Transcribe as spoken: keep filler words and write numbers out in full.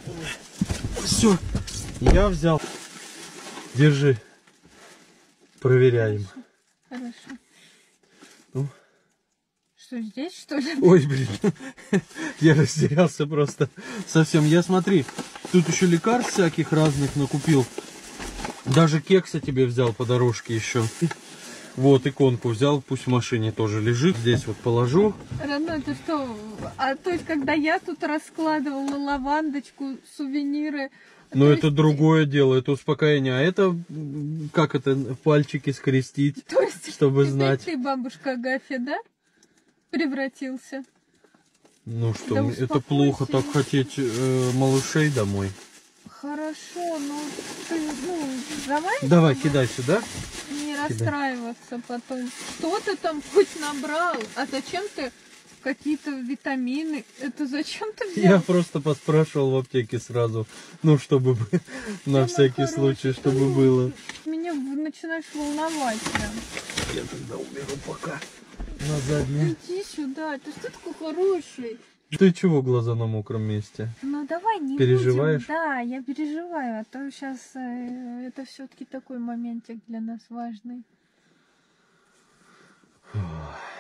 Все, я взял. Держи. Проверяем. Хорошо. Ну. Что, здесь, что ли? Ой, блин. Я растерялся просто совсем. Я смотри, тут еще лекарств всяких разных накупил. Даже кекса тебе взял по дорожке еще. Вот, иконку взял, пусть в машине тоже лежит. Здесь вот положу. Родной, ты что? А то есть, когда я тут раскладывала лавандочку, сувениры... Но то это есть... другое дело, это успокоение. А это, как это, пальчики скрестить, то есть, чтобы теперь знать. ты, бабушка Агафья, да? Превратился? Ну что, Да это плохо так хотеть э, малышей домой. Хорошо, ну ты, ну, давай... Давай, кидай сюда. Не расстраиваться потом. Что ты там хоть набрал? А зачем ты какие-то витамины? Это зачем ты взял? Я просто поспрашивал в аптеке сразу. Ну, чтобы на всякий случай, чтобы было. Меня начинаешь волновать прям. Я тогда уберу пока на заднее. Иди сюда, ты что такой хороший? Ты чего глаза на мокром месте? Ну давай не Переживаешь? будем. Да, я переживаю, а то сейчас э, это все-таки такой моментик для нас важный. Ой.